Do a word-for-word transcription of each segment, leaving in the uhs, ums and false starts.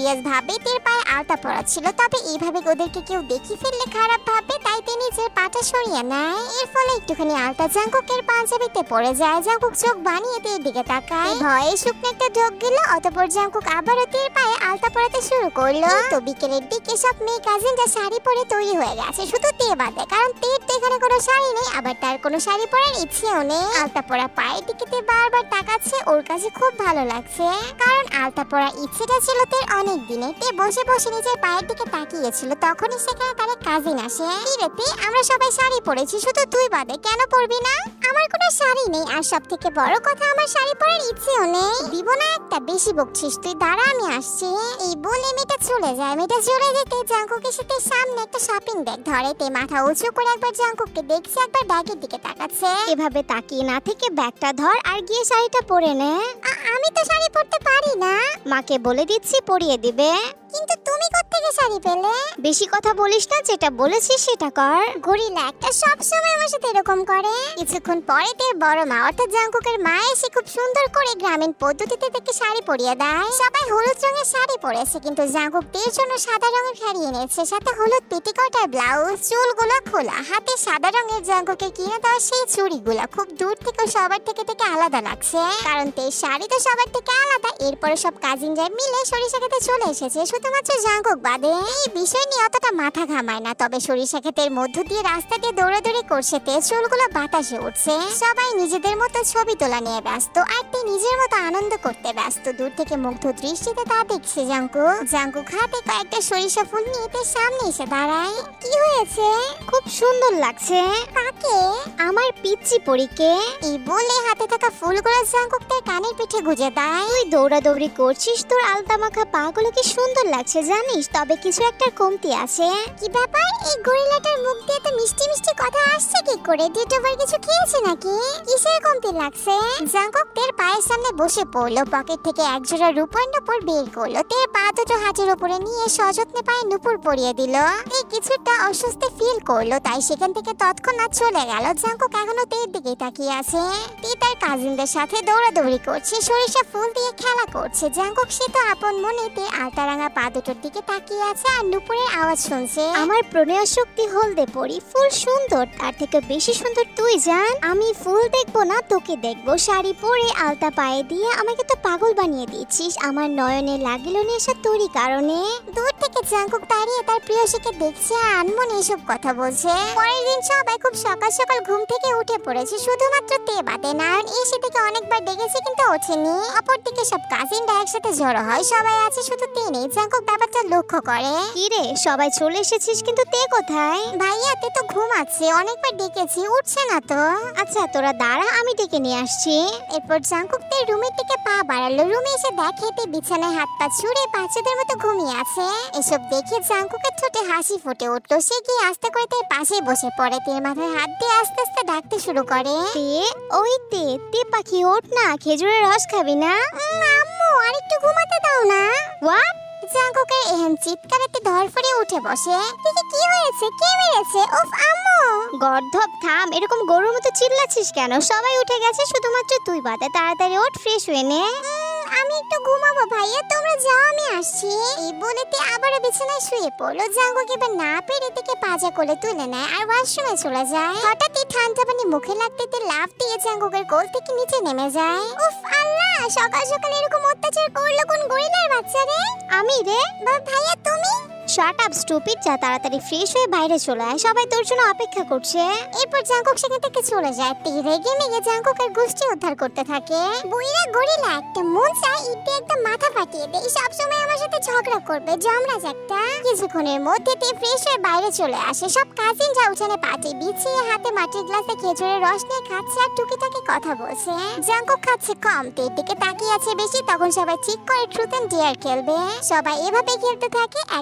Serious ভাবে তের পায়ে আলতা পরা ছিল, তবে এইভাবে ওদেরকে কেউ দেখে ফেললে খারাপ ভাবে, তাই তিনি নিজের পাটা সরিয়ে নেয়। এর ফলে একটুখানি আলতা জাঙ্কুকের পাঞ্জাবিতে পড়ে যায়। জাঙ্কুক চোখ বানিয়ে তের দিকে তাকায়, ভয়ে শুকনো একটা ঢোক গেল। অতঃপর জাঙ্কুক আবারও তের পায়ে আলতা পরাতে শুরু করলো। তো বিকেলের দিকে সব মেয়ে কাজিনরা শাড়ি পরে তৈরি হয়ে গেছে, শুধু তে বাদে, কারণ তের তো এখানে কোনো শাড়ি নেই, আবার তার কোনো শাড়ি পরার ইচ্ছেও নেই। আলতা পরা পায়ের দিকে তে বারবার তাকাচ্ছে, ওর কাছে খুব ভালো লাগছে, কারণ আলতা পরা ইচ্ছেটা ছিল তের অনেক দিনে। তে বসে বসে নিজের পায়ের দিকে তাকিয়েছিল, তখনই সেখানে তার এক কাজিন আসে। কিরে তে, আমরা সবাই শাড়ি পরেছি, শুধু তুই বাদে, কেন পরবি না? আমার কোনো শাড়ি নেই, আর সব থেকে বড় কথা আমার শাড়ি পরার ইচ্ছেও নেই। দিব না একটা, বেশি বকছিস তুই, দাঁড়া আমি আসছি। এই বলে মেয়েটা চলে যায়। মেয়েটা চলে যেতে জাঙ্কুক এসে তের সামনে একটা শপিং ব্যাগ ধরে। তে মাথা উঁচু করে একবার জাঙ্কুককে দেখছে, একবার ব্যাগের দিকে তাকাচ্ছে। এভাবে তাকিয়ে না থেকে ব্যাগটা ধর আর গিয়ে শাড়িটা পরে নে। আমি তো শাড়ি পরতে পারি না। মাকে বলে দিচ্ছি পরিয়ে দিবে। কিন্তু তুমি কোত্থেকে শাড়ি পেলে? বেশি কথা বলিস না, যেটা বলেছিস সেটা কর। গরিলা একটা সব সময় আমার সাথে এরকম করে। কিছুক্ষণ পরে তের বড় মা অর্থাৎ জাঙ্কুকের মা এসে খুব সুন্দর করে গ্রামীণ পদ্ধতিতে তাকে শাড়ি পরিয়ে দেয়। সবাই হলুদ রঙের শাড়ি পরেছে, কিন্তু জাঙ্কুক তের জন্য সাদা রঙের শাড়ি এনেছে, সাথে হলুদ পেটিকোট আর ব্লাউজ, চুলগুলো খোলা, হাতে সাদা রঙের জাঙ্কুকের কিনে দেওয়া সেই চুড়িগুলো খুব দূর থেকে সবার থেকে থেকে আলাদা লাগছে, কারণ তের শাড়ি তো সবার থেকে আলাদা। এরপরে সব কাজিনরা মিলে সরিষা খেতে চলে এসেছে, শুধুমাত্র জাঙ্কুক বাদে। এই বিষয় নিয়ে অতটা মাথা ঘামায় না, তবে সরিষা ক্ষেতের মধ্য দিয়ে রাস্তা দিয়ে দৌড়াদৌড়ি করছে তে, চুলগুলো বাতাসে উঠছে। সবাই নিজেদের মতো ছবি তোলা নিয়ে ব্যস্ত, আর তে নিজের মতো আনন্দ করতে ব্যস্ত। দূর থেকে মুগ্ধ দৃষ্টিতে তা দেখছে জাঙ্কুক। জাঙ্কুক হাতে কয়েকটা সরিষা ফুল নিয়ে তের সামনে এসে দাঁড়ায়। কি হয়েছে? খুব সুন্দর লাগছে। কাকে? আমার পিচ্চি পরীকে। এই বলে হাতে থাকা ফুলগুলো জাঙ্কুক তার কানের পিঠে গুজে দেয়। তুই দৌড়াদৌড়ি করছিস, তোর আলতা মাখা পা গুলো কি সুন্দর লাগছে জানিস, তবে কিছু একটা কমতি আছে। কি ব্যাপার? এই গরিলাটার মুখ দিয়ে তো মিষ্টি মিষ্টি কথা আসছে কি করে? ডেট ওভার কিছু খেয়েছে নাকি? কিসের কমতি লাগছে? জাঙ্কুক তের পায়ের সামনে বসে পড়লো, পকেট থেকে এক জোড়া রূপোর নুপুর বের করলো। তের পা দুটো হাতের উপরে নিয়ে সযত্নে পায়ে নুপুর পরিয়ে দিল। এই কিছুটা অস্বস্তি ফিল করলো, তাই সেখান থেকে তৎক্ষণাৎ চলে গেল। জাঙ্কুক এখনো তের দিকে তাকিয়ে আছে। তে তার কাজিনদের সাথে দৌড়াদৌড়ি করছে, সরিষা ফুল দিয়ে খেলা করছে। জাঙ্কুক সে তো আপন মনে তের আলতারাঙা পা দুটোর দিকে তাকিয়ে আছে আর নুপুরের আওয়াজ শুনছে। আমার প্রণয় শক্তি হলদে পরি, ফুল সুন্দর, তার থেকে বেশি সুন্দর তুই জান। আমি ফুল দেখবো না, তোকে দেখবো। শাড়ি পরে আলতা পায়ে দিয়ে আমাকে তো পাগল বানিয়ে দিচ্ছিস। আমার নয়নে লাগিল নেশা তোরই কারণে। দূর থেকে জাঙ্কুক দাঁড়িয়ে তার প্রিয়সীকে দেখছে আর আনমনে এসব কথা বলছে। পরের দিন সবাই খুব সকাল সকাল ঘুম থেকে উঠে পড়েছে, শুধুমাত্র তে বাদে। নারায়ণ এসে থেকে অনেকবার ডেকেছে কিন্তু ওঠেনি। অপরদিকে সব কাজিনরা একসাথে জড়ো হয়, সবাই আছে শুধু তে নেই। জাঙ্কুক ব্যাপারটা লক্ষ্য করে। কি রে, সবাই চলে এসেছিস কিন্তু তে কোথায়? ভাইয়া তে তো ঘুমাচ্ছে, অনেকবার ডেকেছি, উঠছে না তো। আচ্ছা তোরা দাঁড়া, আমি ডেকে নিয়ে আসছি। এরপর জাঙ্কুক তের রুমের দিকে পা বাড়ালো। রুমে এসে দেখে তে বিছানায় হাত পা ছুঁড়ে বাচ্চাদের মতো ঘুমিয়ে আছে। এসব দেখে জাঙ্কুকের ঠোঁটে হাসি ফুটে উঠলো। সে গিয়ে আস্তে করে তের পাশে বসে পড়ে, তের মাথায় হাত দিয়ে আস্তে আস্তে ডাকতে শুরু করে। তে, ওই তে, তে পাখি ওঠ না, খেজুরের রস খাবি না? আম্মু আরেকটু ঘুমাতে দাও না। হোয়াট? জাঙ্কুকের এহেন চিৎকারেতে ধরফড়ে উঠে বসে। কি হয়েছে? কে মেরেছে? উফ আম্মু! গর্ধব থাম, এরকম গরুর মতো চিল্লাচ্ছিস কেন? সবাই উঠে গেছে, শুধুমাত্র তুই বাদে। তাড়াতাড়ি ওঠ, ফ্রেশ হয়ে নে। আমি একটু ঘুমাবো ভাইয়া, তোমরা যাও আমি আসছি। এই বলে তে আবারও বিছানায় শুয়ে পড়লো। জাঙ্কুক এবার না পেরে থেকে পাজা কোলে তুলে নেয় আর ওয়াশরুমে চলে যায়। হঠাৎই ঠান্ডা পানি মুখে লাগতে তে লাফ দিয়ে জাঙ্কুকের কোল থেকে নিচে নেমে যায়। উফ আল্লাহ, সকাল সকাল এরকম অত্যাচার করলো কোন গরিলার বাচ্চা রে? আমি রে। ভাইয়া তুমি? শাট আপ স্টুপিড, যা তাড়াতাড়ি ফ্রেশ হয়ে বাইরে চলে আয়, সবাই তোর জন্য অপেক্ষা করছে। এরপর জাঙ্কুক সেখান থেকে চলে যায়। তে রেগে মেগে জাঙ্কুকের গোষ্ঠী উদ্ধার করতে থাকে। বুইরা গরিলা একটা, মন চায় ইটে একদম মাথা ফাটিয়ে দেয়, সব সময় আমার সাথে ঝগড়া করবে, জমরাজ একটা। কিছুক্ষণের মধ্যে তে ফ্রেশ হয়ে বাইরে চলে আসে। সব কাজিনরা উঠানে পাটি বিছিয়ে হাতে মাটির গ্লাসে খেজুরের রস নিয়ে খাচ্ছে আর টুকিটাকি কথা বলছে। জাঙ্কুক খাচ্ছে কম, তের দিকে তাকিয়ে আছে বেশি। তখন সবাই ঠিক করে ট্রুথ এন্ড ডেয়ার খেলবে। সবাই এভাবে খেলতে থাকে। একটা সময়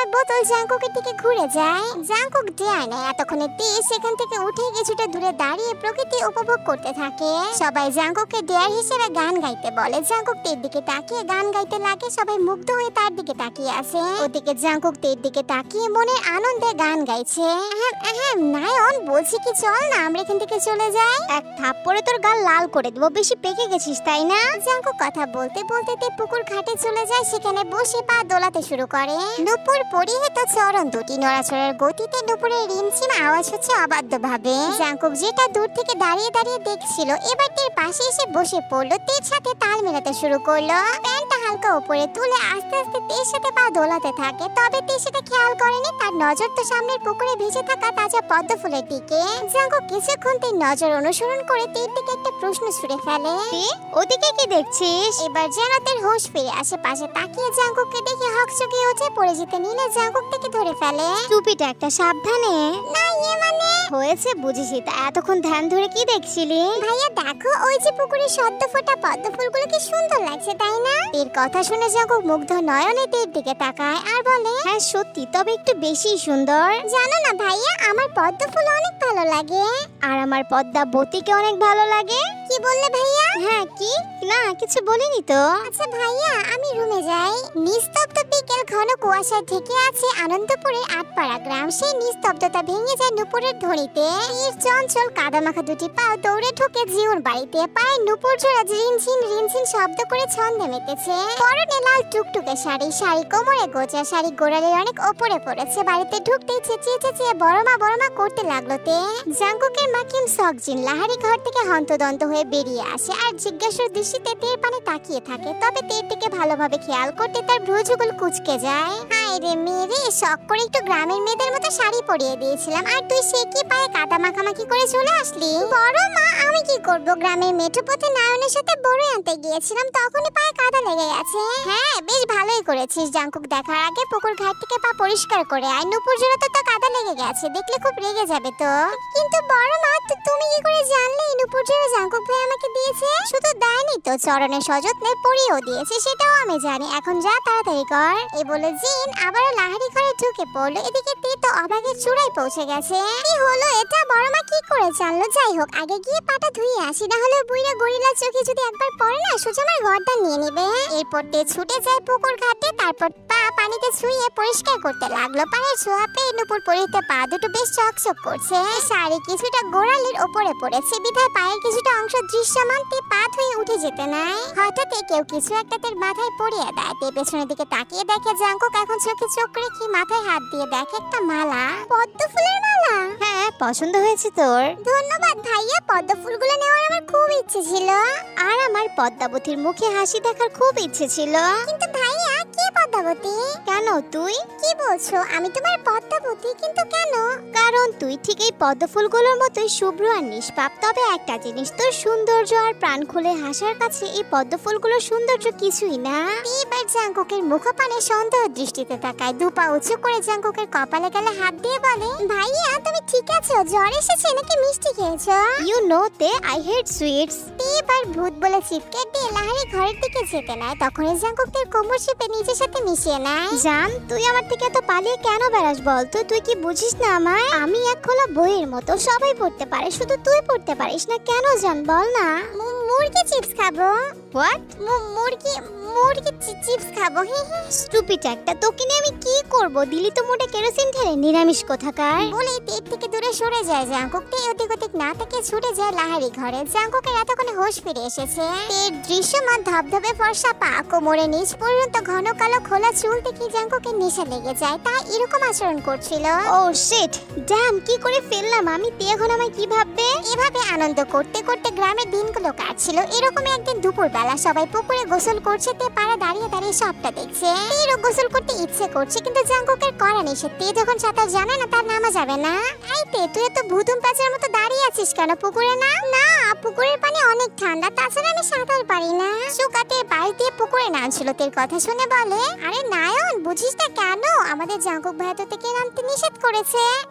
বোতল জাঙ্কুকের দিকে ঘুরে যায়। জাঙ্কুক দেয় না এতক্ষণে তে সেখান থেকে উঠে কিছুটা দূরে দাঁড়িয়ে প্রকৃতি উপভোগ করতে থাকে। সবাই জাঙ্কুককে ডেয়ার হিসেবে গান গাইতে বলে। জাঙ্কুক তের দিকে তাকিয়ে গান গাইতে লাগে। সবাই মুগ্ধ হয়ে তার দিকে তাকিয়ে আছে। ওদিকে জাঙ্কুক তের দিকে তাকিয়ে মনের আনন্দে গান গাইছে। আহাম আহাম নায়ন বলছি কি চল না আমরা এখান থেকে চলে যাই। এক থাপ্পড়ে তোর গাল লাল করে দেবো, বেশি পেকে গেছিস তাই না? জাঙ্কুক কথা বলতে বলতে তে পুকুর ঘাটে চলে যায়। সেখানে বসে পা দোলাতে শুরু করে। নুপুর পরিহিত চরণ দুটি নড়াচড়ার গতিতে নুপুরের রিমঝিম আওয়াজ হচ্ছে অবাধ্য ভাবে। জাঙ্কুক যেটা দূর থেকে দাঁড়িয়ে দাঁড়িয়ে দেখছিল এবার তের পাশে এসে বসে পড়লো। তের সাথে তাল মেলাতে শুরু করলো। প্যান্টটা হালকা উপরে তুলে আস্তে আস্তে তের সাথে পা দোলাতে থাকে। তবে তে সেটা খেয়াল করেনি। তার নজর তো সামনের পুকুরে ভেসে থাকা তাজা পদ্ম ফুলের দিকে। জাঙ্কুক কিছুক্ষণ তের নজর অনুসরণ করে তের দিকে একটা প্রশ্ন ছুড়ে ফেলে। ওদিকে কি দেখছিস? এবার যেন তের হোশ ফিরে আসে। পাশে তাকিয়ে জাঙ্কুককে দেখে হকচকিয়ে ওঠে। পড়ে যেতে নিলে জাঙ্কুক থেকে ধরে ফেলে। টুপিটা একটা সাবধানে। না ইয়ে মানে হয়েছে বুঝেছি। তা এতক্ষণ ধ্যান ধরে কি দেখছিলি? ভাইয়া দেখো ওই যে পুকুরে সদ্য ফোটা পদ্ম ফুলগুলো কি সুন্দর লাগছে তাই না? এর কথা শুনে জাঙ্কুক মুগ্ধ নয়নে তের দিকে তাকায় আর বলে হ্যাঁ সত্যি, তবে একটু বেশি সুন্দর। জানো না ভাইয়া আমার পদ্ম ফুল অনেক ভালো লাগে। আর আমার পদ্মাবতীকে অনেক ভালো লাগে। কি বললে ভাইয়া? হ্যাঁ কি না কিছু বলিনি তো। আচ্ছা ভাইয়া আমি রুমে যাই। নিস্তব্ধ বিকেল ঘন কুয়াশায় ঢেকে আছে আনন্দপুরের আটপাড়া গ্রাম। সেই নিস্তব্ধতা ভেঙে যায় নুপুরের ধ্বনিতে। তীর চঞ্চল কাদামাখা দুটি পা দৌড়ে ঢুকে জিউর বাড়িতে। পায়ে নুপুর জোড়া রিনঝিন রিনঝিন শব্দ করে ছন্দে মেতেছে। পরনে লাল টুকটুকে শাড়ি, শাড়ি কোমরে গোজা, শাড়ি গোড়ালির অনেক ওপরে পড়েছে। বাড়িতে ঢুকতেই চেঁচিয়ে চেঁচিয়ে বড়মা বড়মা করতে লাগলো তে। জাঙ্কুকের মা কিম সকজিন লাহারি ঘর থেকে হন্তদন্ত হয়ে বেরিয়ে আসে আর জিজ্ঞাসার দৃষ্টিতে তের পানে তাকিয়ে থাকে। তবে তের দিকে ভালোভাবে খেয়াল করতে তার ভ্রুযুগল কুঁচকে যায়। হায় রে মেয়ে, শখ করে একটু গ্রামের মেয়েদের মতো শাড়ি পরিয়ে দিয়েছিলাম আর তুই সে কি পায়ে কাদা মাখামাখি করে চলে আসলি? বড় মা আমি কি করব, গ্রামের মেঠোপথে নায়নের সাথে বড় আনতে গিয়েছিলাম তখনই পায়ে কাদা লেগে গেছে। হ্যাঁ বেশ ভালোই করেছিস। জাঙ্কুক দেখার আগে পুকুর ঘাট থেকে পা পরিষ্কার করে আয়। নুপুর জোড়াতে তো কাদা লেগে গেছে, দেখলে খুব রেগে যাবে তো। কিন্তু বড় মা তুমি কি করে জানলে নুপুর জোড়া জাঙ্কুক ভাই আমাকে দিয়েছে? শুধু দেয়নি তো, চরণের সযত্নে পরিয়েও দিয়েছে, সেটাও আমি জানি। এখন যা তাড়াতাড়ি কর। এই বলে জিন আবারও লাহারি ঘরে ঢুকে পড়লো। এদিকে তে তো অবাকের চূড়ায় পৌঁছে গেছে। কি হলো এটা? বড় মা কি করে জানলো? যাই হোক আগে গিয়ে পাটা ধুয়ে আসি, না হলে বুইরা গরিলা চোখে যদি একবার পড়ে না সোজা আমার গর্দান নিয়ে নেবে। এরপর তে ছুটে যায় পুকুর ঘাটে। তারপর পা পানিতে ছুঁয়ে পরিষ্কার করতে লাগলো। পায়ের ছোঁয়া পেয়ে নুপুর পরিহিত পা দুটো বেশ চকচক করছে। শাড়ি কিছুটা গোড়ালির ওপরে পড়েছে বিধায় পায়ের কিছুটা অংশ দৃশ্যমান। তে পা ধুয়ে উঠে যেতে নাই। হঠাৎ কেউ কিছু একটা তের মাথায় পরিয়ে দেয়। তে পেছনের দিকে তাকিয়ে দেখে জাঙ্কুক এখন চোখে চোখ রেখে মাথায় হাত দিয়ে দেখে একটা মালা। পদ্ম ফুলের মালা? হ্যাঁ পছন্দ হয়েছে তোর? ধন্যবাদ ভাইয়া, পদ্ম ফুলগুলো নেওয়ার আমার খুব ইচ্ছে ছিল। আর আমার পদ্মাবতীর মুখে হাসি দেখার খুব ইচ্ছে ছিল। কিন্তু ভাইয়া কে পদ্মাবতী? কেন তুই কি বলছো? আমি তোমার পদ্মাবতী? কিন্তু কেন? কারণ তুই ঠিক এই পদ্ম ফুলগুলোর মতোই শুভ্র আর নিষ্পাপ। তবে একটা জিনিস, তোর সৌন্দর্য আর প্রাণ খুলে হাসার কাছে এই পদ্ম ফুলগুলোর সৌন্দর্য কিছুই না। এবার জাঙ্কুকের মুখপানে সন্দেহ দৃষ্টিতে তাকায়। দুপা উঁচু করে জাঙ্কুকের কপালে গেলে হাত দিয়ে বলে ভাইয়া তুমি ঠিক আছো? জ্বর এসেছে নাকি মিষ্টি খেয়েছো? ইউ নো তে আই হেট সুইটস। এবার ভূত বলে চিৎকার দিয়ে লাহারি ঘরের দিকে যেতে নেয়। তখনই জাঙ্কুক তার কোমর চেপে নিজের সাথে মিশিয়ে নেয়। জান তুই আমার থেকে এত পালিয়ে কেন বেড়াস বলতো? তুই কি বুঝিস না আমায়? আমি এক খোলা বইয়ের মতো, সবাই পড়তে পারে, শুধু তুই পড়তে পারিস না কেন জান বল না? মুরগি চিপস খাবো। হোয়াট? মুরগি মুরগি চিপস খাবো? স্টুপিড একটা, তোকে নিয়ে আমি কি করব? দিলি তো মোটে কেরোসিন ঢেলে, নিরামিষ কোথাকার। বলে তের থেকে দূরে সরে যায় জাঙ্কুক। তে ওদিক ওদিক না থেকে ছুটে যায় লাহারি ঘরে। জাঙ্কুকের এতক্ষণে হোশ ফিরে এসেছে। তের দৃশ্যমান ধবধবে ফর্সা পা, কোমরে নিচ পর্যন্ত ঘন কালো খোলা চুল দেখে জাঙ্কুকের নেশা লেগে যায়। তা এরকম আচরণ করছিল। ও শিট ড্যাম, কি করে ফেললাম আমি? তে এখন আমায় কি ভাববে? এভাবে আনন্দ করতে করতে গ্রামের দিনগুলো কাটছিল। এরকম একদিন দুপুর বেলা সবাই পুকুরে গোসল করছে। তে পাড়া দাঁড়িয়ে দাঁড়িয়ে সবটা দেখছে। তেরও গোসল করতে ইচ্ছে করছে কিন্তু জাঙ্কুকের করা নিষেধ। তে যখন সাঁতার জানে না তার নামা যাবে না। এই তে তুই এত ভুতুম প্যাঁচার মতো দাঁড়িয়ে আছিস কেন পুকুরে? না না পুকুরের পানি অনেক ঠান্ডা, তাছাড়া আমি সাঁতার পারি না। সুকাতে বাড়ি দিয়ে পুকুরে নামছিল। তের কথা শুনে বলে আরে নায়ন বুঝিস না কেন? আমাদের জাঙ্কুক ভাই তো থেকে নামতে নিষেধ করেছে।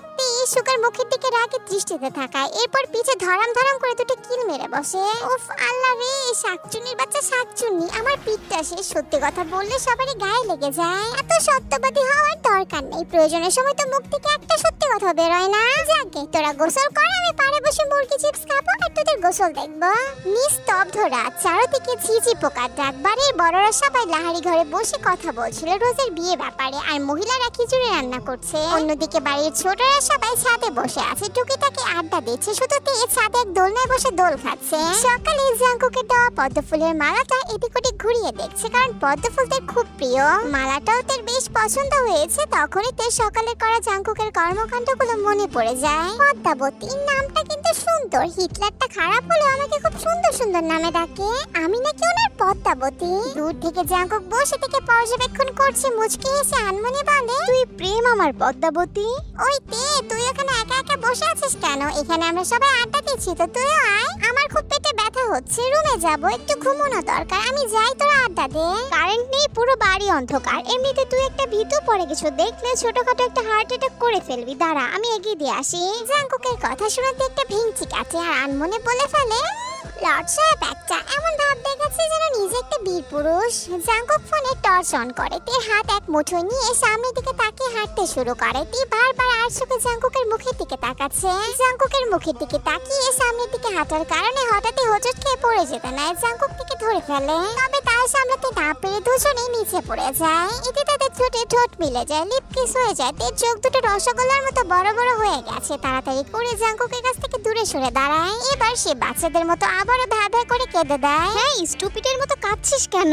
সুগার মুখের দিকে রাগে দৃষ্টিতে তাকায়, এরপর পিছে ধরাম ধরাম করে দুটো কিল মেরে বসে। উফ আল্লাহ রে, শাকচুন্নির বাচ্চা শাকচুন্নি, আমার পিঠটা সে সত্যি কথা বললে সবারই গায়ে লেগে যায়। এত সত্যবাদী হওয়ার দরকার নেই, প্রয়োজনের সময় তো মুখ থেকে একটা সত্যি কথা বেরোয় না। যাকে তোরা গোসল কর, আমি পাড়ে বসে মুরগি চিপস খাবো আর তোদের গোসল দেখবো। নিস্তব্ধ রাত, চারদিকে ঝিঝি পোকার ডাক। বাড়ির বড়রা সবাই লাহারি ঘরে বসে কথা বলছিল রোজের বিয়ে ব্যাপারে, আর মহিলারা খিচুড়ি রান্না করছে। অন্যদিকে বাড়ির ছোটরা সবাই ছাদে বসে আছে, টুকিটাকি আড্ডা দিচ্ছে। শুধু তে ছাদে এক দোলনায় বসে দোল খাচ্ছে। সকালে জাঙ্কুকের দেওয়া পদ্ম ফুলের মালাটা এদিক ওদিক ঘুরিয়ে দেখছে, কারণ পদ্ম ফুল তার খুব প্রিয়। মালাটাও তার বেশ পছন্দ হয়েছে। তখনই তার সকালে করা জাঙ্কুকের কর্মকাণ্ডগুলো মনে পড়ে যায়। পদ্মাবতী নামটা কিন্তু সুন্দর, হিটলারটা খারাপ হলেও আমাকে খুব সুন্দর সুন্দর নামে ডাকে। আমি নাকি ওনার পদ্মাবতী। দূর থেকে জাঙ্কুক বসে থেকে পর্যবেক্ষণ করছে, মুচকি হেসে আনমনে বলে, তুই প্রেম আমার পদ্মাবতী। ওই তে, তুই ওখানে একা একা বসে আছিস কেন? এখানে আমরা সবাই আড্ডা দিচ্ছি, তো তুইও আয়। আমার খুব পেটে ব্যথা হচ্ছে, রুমে যাব, একটু ঘুমানো দরকার। আমি যাই, তোরা আড্ডা দে। কারেন্ট নেই, পুরো বাড়ি অন্ধকার। এমনিতে তুই একটা ভীতু পড়ে কিছু দেখলে ছোটখাটো একটা হার্ট অ্যাটাক করে ফেলবি। দাঁড়া, আমি এগিয়ে দিয়ে আসি। জাঙ্কুকের কথা শুনতে একটা ভিংচি কাটে আর আনমনে বলে ফেলে, লর্ড সাহেব একটা এমন ভাব দেখাচ্ছে যেন নিজে একটা বীর পুরুষ। জাঙ্কুক ফোনে টর্চ অন করে, তে হাত এক মুঠোয় নিয়ে সামনের দিকে তাকিয়ে হাঁটতে শুরু করে। তে বারবার আর চোখে জাঙ্কুকের মুখের দিকে তাকাচ্ছে। জাঙ্কুকের মুখের দিকে তাকিয়ে সামনের দিকে হাঁটার কারণে হঠাৎই হোঁচট খেয়ে পড়ে যেতে নেয়। জাঙ্কুক থেকে ধরে ফেলে, তবে তার সামলাতে না পেরে দুজনেই নিচে পড়ে যায়। এতে তাদের ঠোঁটে ঠোঁট মিলে যায়, লিপ কিস হয়ে যায়। তে চোখ দুটো রসগোল্লার মতো বড় বড় হয়ে গেছে। তাড়াতাড়ি করে জাঙ্কুকের কাছ থেকে দূরে সরে দাঁড়ায়। এবার সে বাচ্চাদের মতো আবারও ভ্যা ভ্যা করে কেঁদে দেয়। হ্যাঁ, স্টুপিডের মতো কাঁদছিস কেন?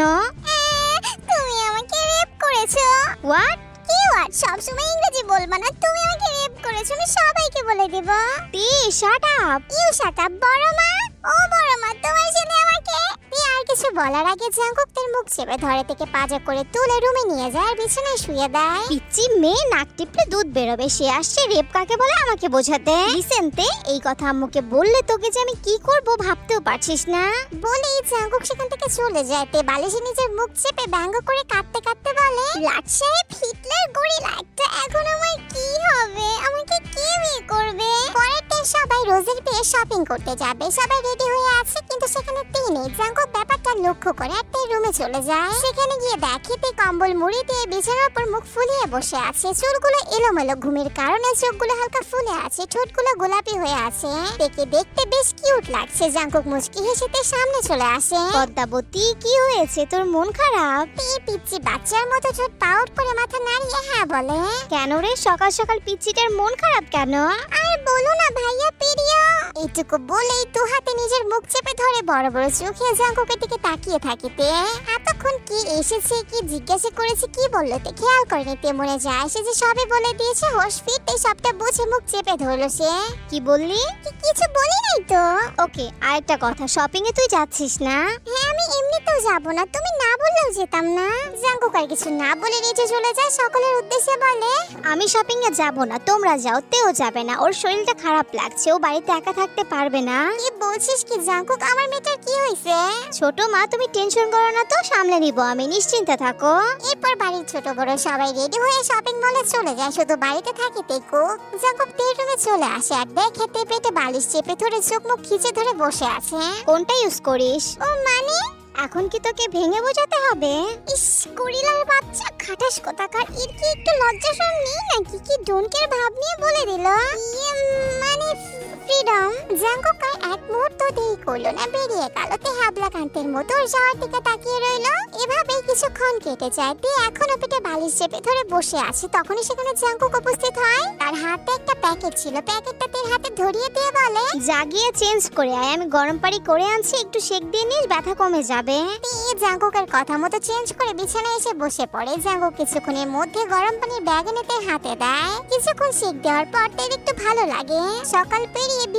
তুমি আমাকে রেপ করেছো। হোয়াট? কি হোয়াট? সবসময় ইংরেজি বলবা না। তুমি আমাকে রেপ করেছো, আমি সবাইকে বলে দেব। তে shut up. You shut up বড় মা। ও বড় মা, তোমার ছেলে আমাকে। তে আর কিছু বলার আগে জাঙ্কুক তার মুখ চেপে ধরে থেকে পাজা করে তুলে রুমে নিয়ে যায় আর বিছানায় শুয়ে দেয়। পিচ্চি মেয়ে, নাক টিপলে দুধ বেরোবে। সে আসছে রেপ কাকে বলে আমাকে বোঝাতে। লিসেন তে, এই কথা আম্মুকে বললে তোকে যে আমি কি করব ভাবতেও পারছিস না। বলেই জাঙ্কুক সেখান থেকে চলে যায়। তে বালিশে নিজের মুখ চেপে ব্যঙ্গ করে কাঁদতে কাঁদতে বলে, লর্ড সাহেব, হিটলার গরিলা একটা, এখন আমার কি হবে? আমাকে কে বিয়ে করবে? পরের দিন সবাই রোজের বিয়ে শপিং করতে যাবে। সবাই রেডি হয়ে আছে, কিন্তু সেখানে তে নেই। জাঙ্কুক ব্যাপারটা লক্ষ্য করে আর তে রুমে চলে যায়। সেখানে গিয়ে দেখে তে কম্বল মুড়ি দিয়ে বিছানার উপর মুখ ফুলিয়ে বসে আছে। চুলগুলো এলোমেলো, ঘুমের কারণে চোখগুলো হালকা ফুলে আছে, ঠোঁটগুলো গোলাপি হয়ে আছে। তেকে দেখতে বেশ কিউট লাগছে। জাঙ্কুক মুচকি হেসে তে সামনে চলে আসে। পদ্মাবতী, কি হয়েছে? তোর মন খারাপ? তে পিচ্চি বাচ্চার মতো ঠোঁট পাউট করে মাথা নাড়িয়ে হ্যাঁ বলে। কেন রে, সকাল সকাল পিচ্চিটার মন খারাপ কেন? আর বলো না ভাইয়া, প্রিয়। এইটুকু বলেই দু হাতে নিজের মুখ চেপে ধরে বড় বড় চোখে জাঙ্কুকের দিকে তাকিয়ে থাকিতে। এতক্ষণ কি এসেছে, কি জিজ্ঞাসা করেছে, কি বললো তে খেয়াল করেনি। তে মনে যায় সে যে সবে বলে দিয়েছে। হোশ ফিরতে সবটা বুঝে মুখ চেপে ধরলো সে। কি বললি? কিছু বলি নাই তো। ওকে, আরেকটা কথা, শপিং এ তুই যাচ্ছিস না? হ্যাঁ, আমি এমনিতেও যাবো না, তুমি না বললেও যেতাম না। জাঙ্কুক আর কিছু না বলে নিচে চলে যায়। সকলের উদ্দেশ্যে বলে, আমি শপিং এ যাবো না, তোমরা যাও। তেও যাবে না, ওর শরীরটা খারাপ লাগছে, ও বাড়িতে একা থাকতে পারবে না। কি বলছিস কি জাঙ্কুক? আমার মেয়েটার কি হয়েছে? ছোট মা, তুমি টেনশন করো না তো, সামলে নিব আমি, নিশ্চিন্তে থাকো। এরপর বাড়ির ছোট বড় সবাই রেডি হয়ে শপিং মলে চলে যায়। শুধু বাড়িতে থাকে তেকো। জাঙ্কুক তের রুমে চলে আসে আর দেখে তে পেটে বালিশ চেপে ধরে চোখ মুখ খিচে ধরে বসে আছে। কোনটা ইউজ করিস? ও মানে এখন কি তোকে ভেঙে বোঝাতে হবে? ইস, গরিলার বাচ্চা, খাটাস কোথাকার। এর কি একটু লজ্জা শরম নেই নাকি? কি ডোনকের ভাব নিয়ে বলে দিল। মানে ফ্রিডম। জাঙ্কুক এক মুহূর্ত দেরি করলো না, বেরিয়ে গেল। তে হাবলা কান্তের মতো যাওয়ার দিকে তাকিয়ে রইল। এভাবেই কিছুক্ষণ কেটে যায়। তে এখনো পেটে বালিশ চেপে ধরে বসে আছে। তখনই সেখানে জাঙ্কুক উপস্থিত হয়। তার হাতে একটা প্যাকেট ছিল। প্যাকেটটা তের হাতে ধরিয়ে দিয়ে বলে, জাগিয়ে চেঞ্জ করে আয়, আমি গরম পানি করে আনছি, একটু সেক দিয়ে নিস, ব্যথা কমে যাবে। তে জাঙ্কুকের কথা মতো চেঞ্জ করে বিছানায় এসে বসে পড়ে। জাঙ্কুক কিছুক্ষণের মধ্যে গরম পানির ব্যাগ এনে তের হাতে দেয়। কিছুক্ষণ সেক দেওয়ার পর তের একটু ভালো লাগে। সকাল পেরিয়ে বিকেল নেমে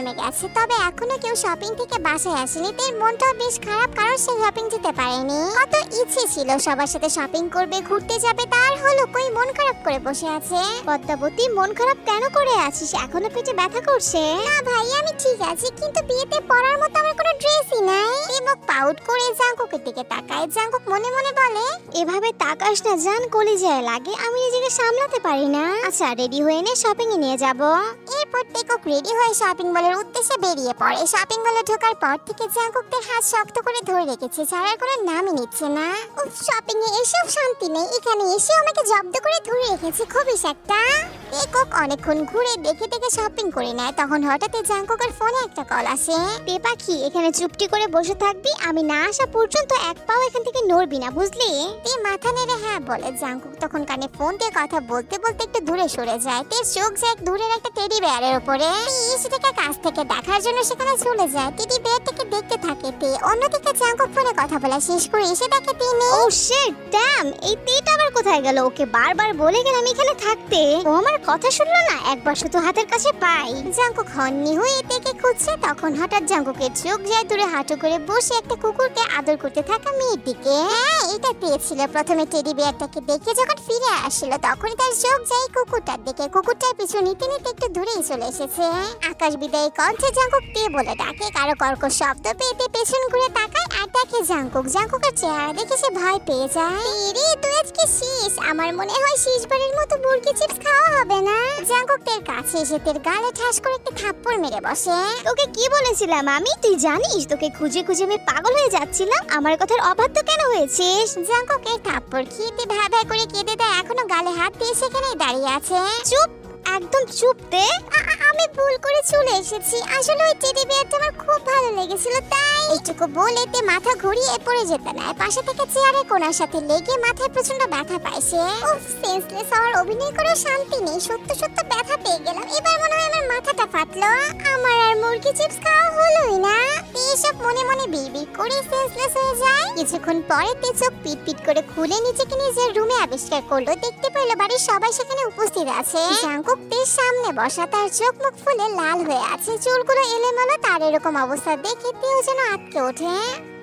থেমে গেছে, তবে এখনো কেউ শপিং থেকে বাসায় আসেনি। তের মনটাও বেশ খারাপ, কারণ সে শপিং যেতে পারেনি। কত ইচ্ছে ছিল সবার সাথে শপিং করবে, ঘুরতে যাবে, তার হলো কই মন খারাপ করে বসে আছে। পদ্মাবতী, মন খারাপ কেন করে আছিস? এখনো পেটে ব্যথা করছে? না ভাই, আমি ঠিক আছি, কিন্তু বিয়েতে পরার মতো আমার কোনো ড্রেসই নাই। মুখ পাউট করে জাঙ্কুকের দিকে তাকায়। জাঙ্কুক মনে মনে বলে, এভাবে তাকাস না জান, কলিজায় লাগে, আমি নিজেকে সামলাতে পারি না। আচ্ছা, রেডি হয়ে নে, শপিং এ নিয়ে যাব। এরপর টেকক রেডি হয়ে শপিং মলের উদ্দেশ্যে বেরিয়ে পড়ে। শপিং মলে ঢোকার পর থেকে জাঙ্কুকের হাত শক্ত করে ধরে রেখেছে, ছাড়ার কোনো নামই নিচ্ছে না। উফ, শপিং এ এসব শান্তি নেই, এখানে এসে আমাকে জব্দ করে ধরে রেখেছে, খুবই একটা। টেকক অনেকক্ষণ ঘুরে দেখে দেখে শপিং করে নেয়। তখন হঠাৎ জাঙ্কুকের ফোনে একটা কল আসে। তে পাখি, এখানে চুপটি করে বসে থাকবি, আমি না আসা পর্যন্ত এক পাও এখান থেকে নড়বি না, বুঝলি? তে মাথা নেড়ে হ্যাঁ বলে। জাঙ্কুক তখন কানে ফোন দিয়ে কথা বলতে বলতে একটু দূরে সরে যায়। তে চোখ যায় দূরের একটা টেডি বেয়ারের উপরে। সেটাকে কাছ থেকে দেখার জন্য সেখানে চলে যায়। টেডি বেয়ারটাকে দেখতে থাকে তে। অন্যদিকে জাঙ্কুক ফোনে কথা বলা শেষ করে এসে দেখে তিনি। ও শিট, ড্যাম, এই তেটা আবার কোথায় গেল? ওকে বারবার বলে গেলাম এখানে থাকতে, ও আমার কথা শুনলো না। একবার শুধু হাতের কাছে পাই। জাঙ্কুক হন্নি হয়ে তেকে খুঁজছে। তখন হঠাৎ জাঙ্কুকের চোখ যায় দূরে হাঁটু করে বসে একটা কুকুরকে আদর করতে থাকা মেয়ের দিকে। হ্যাঁ, এটা পেয়েছিল প্রথমে টেডি বিয়ারটাকে দেখে যখন ফিরে আসছিল, তখনই তার চোখ যায় কুকুরটার দিকে। কুকুরটার পিছু নিতে নিতে একটু দূরেই চলে এসেছে। আকাশ বিদায়ী কণ্ঠে জাঙ্কুক তে বলে ডাকে। কারো কর্কশ শব্দ পেতে পেছন ঘুরে তাকায় আর দেখে জাঙ্কুক। জাঙ্কুকের চেহারা দেখে সে ভয় পেয়ে যায়। রে, তুই আজকে শেষ। আমার মনে হয় শেষবারের মতো মুরগি চিপস খাওয়া হবে না। জাঙ্কুক তের কাছে এসে তের গালে ঠাস করে একটা থাপ্পড় মেরে বসে। তোকে কি বলেছিলাম আমি? তুই জানিস তোকে খুঁজে খুঁজে আমি পাগল হয়ে যাচ্ছিলাম। আমার কথার অবাধ্য কেন হয়েছিস? জাঙ্কুকের থাপ্পড় খেতে ভ্যা ভ্যা করে কেঁদে দেয়। এখনো গালে হাত দিয়ে সেখানেই দাঁড়িয়ে আছে। চুপ, একদম চুপ তে। আমি ভুল করে চলে এসেছি। আসলে ওই টেডি বিয়ারটা আমার খুব ভালো লেগেছিল, তাই। এইটুকু বলে তে মাথা ঘুরিয়ে পড়ে যেতে নেয়। পাশে থেকে চেয়ারে কোণার সাথে লেগে মাথায় প্রচন্ড ব্যথা পাইছে। উফ, সেন্সলেস হওয়ার অভিনয় করে শান্তি নেই। সত্য সত্য ব্যথা পেয়ে গেলাম। এবার মনে হয় আমার মাথাটা ফাটলো। আমার আর মুরগি চিপস খাওয়া হলোই না। এসব মনে মনে বিড়বিড় করে সেন্সলেস হয়ে যায়। কিছুক্ষণ পরে তে চোখ পিট পিট করে খুলে নিজেকে নিজের রুমে আবিষ্কার করলো। দেখতে পেল বাড়ির সবাই সেখানে উপস্থিত আছে। জাঙ্কুক তের সামনে বসা, তার চোখ মুখ ফুলে লাল হয়ে আছে, চুলগুলো এলোমেলো। তার এরকম অবস্থা দেখে তেও যেন আটকে ওঠে।